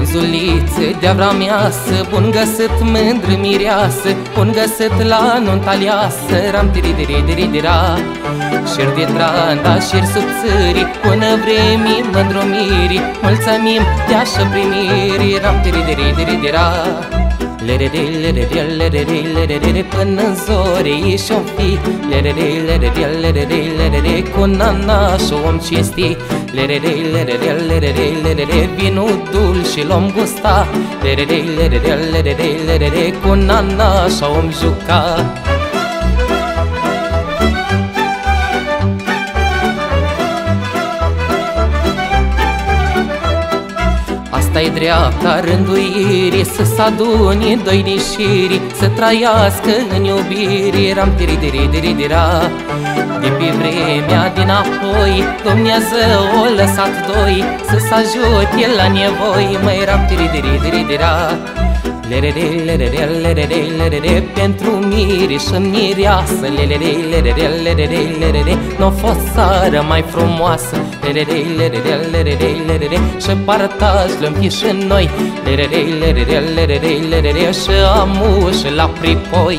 Măzuliță de-a vrea miasă, bun găsit mândră mireasă, bun găsit la nunta aleasă, ram tiri-diri-diri-dira. Șir de tranda, șir subțării, până vremii mândrumirii, mulțumim de-așa primirii, ram tiri-diri-diri-dira. Lerere, lerere, lerere, lerere, până-n zore ieși-o fi. Lerere, lerere, lerere, lerere, cu nana și-om cinsti. Lerere, lerere, lerere, lerere, vinul dulce l-om gusta. Lerere, lerere, lerere, lerere, cu nana și-om juca. Asta-i dreapta rânduirii, să s-adune doi nișirii, să trăiască în iubire, ram tiri-diri-diri-dira. De pe vremea dinapoi, Dumnezeu o lăsat doi, să-s ajute la nevoi, măi, ram tiri-diri-diri-dira. Lerere, lerere, lerere, lerere, pentru miri și mireasă. Lerere, lerere, lerere, lerere, n-a fost seară mai frumoasă. Lerere, lerere, lerere, lerere, și partaj lăm și noi. Lerere, lerere, lerere, lerere, și amuși la pripoi.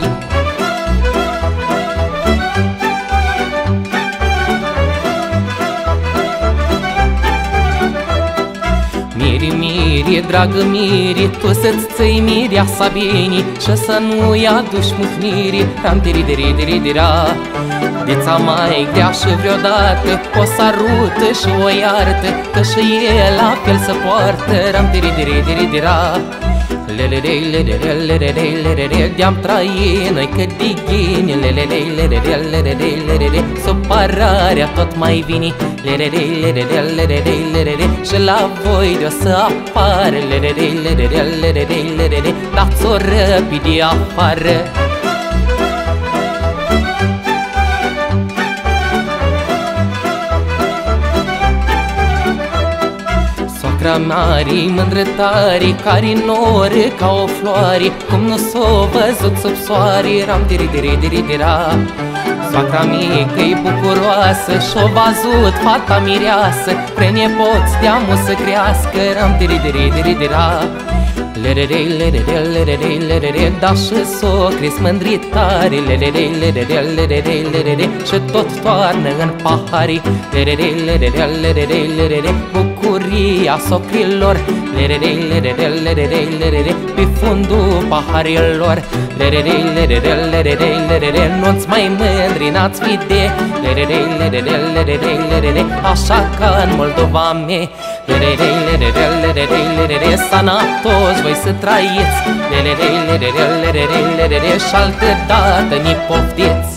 Miri, miri, dragă miri, tu să-ți ții mireasa bine și să nu-i aduci mâhniri, ram tiri-diri-diri-dira. De-ța mai grea și vreodată o sarută și o iartă, că și el la fel se poartă, ram tiri-diri-diri-dira. Lerere, lerere, lerere, lerere, de-am trăit noi cât de ghini. Lerere, lerere, lerere, lerere, supărarea tot mai vine. Lerere, lerere, lerere, lerere, și la voi de-o să apară. Lerere, lerere, lerere, lerere, dați-o răpide afară. Soacra mare, mândră tare, care nore ca o floare, cum nu s-o văzut sub soare, ram tiri-diri-diri-dira. Soacra mică-i bucuroasă și-o văzut fata mireasă, pre-nepoți de-amu să crească, ram tiri-diri-diri-dira. Lerere, lerere, lerere, lerere, da și socri-s mândri tare. Lerere, lerere, lerere, lerere, și tot toarnă în pahari. Lerere, lerere, lerere, lerere, bucuria socrilor. Lerere, lerere, lerere, lerere, pe fundul paharilor. Lerere, lerere, lerere, lerere, nu-ți mai mândri, n-ați fi de. Lerere, lerere, lerere, lerere, așa ca în Moldova mea. Lerere, lerere, lerere, lerere, sănătoși voi să trăiți. Lerere, lerere, lerere, lerere, și altă dată ni poftiți.